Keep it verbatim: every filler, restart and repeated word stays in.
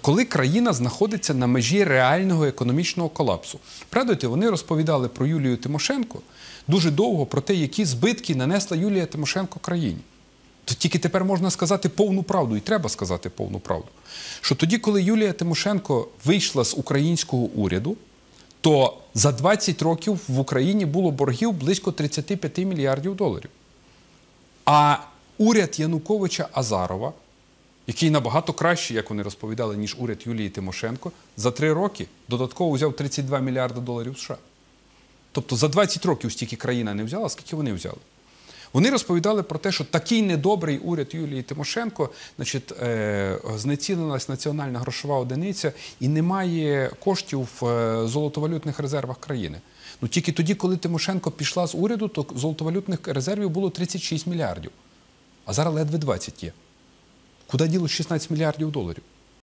Коли країна знаходиться на межі реального економічного колапсу. Пригадуєте, вони розповідали про Юлію Тимошенко дуже довго, про те, які збитки нанесла Юлія Тимошенко країні. То тільки тепер можна сказати повну правду, і треба сказати повну правду. Що тоді, коли Юлія Тимошенко вийшла з українського уряду, то за двадцять років в Україні було боргів близько тридцять п'ять мільярдів доларів. А уряд Януковича-Азарова, який набагато кращий, як вони розповідали, ніж уряд Юлії Тимошенко, за три роки додатково взяв тридцять два мільярди доларів США. Тобто за двадцять років стільки країна не взяла, скільки вони взяли. Вони розповідали про те, що такий недобрий уряд Юлії Тимошенко, значить, е, знецінилась національна грошова одиниця і немає коштів в е, золотовалютних резервах країни. Ну тільки тоді, коли Тимошенко пішла з уряду, то золотовалютних резервів було тридцять шість мільярдів, а зараз ледве двадцять є. Куди діло шістнадцять мільярдів доларів?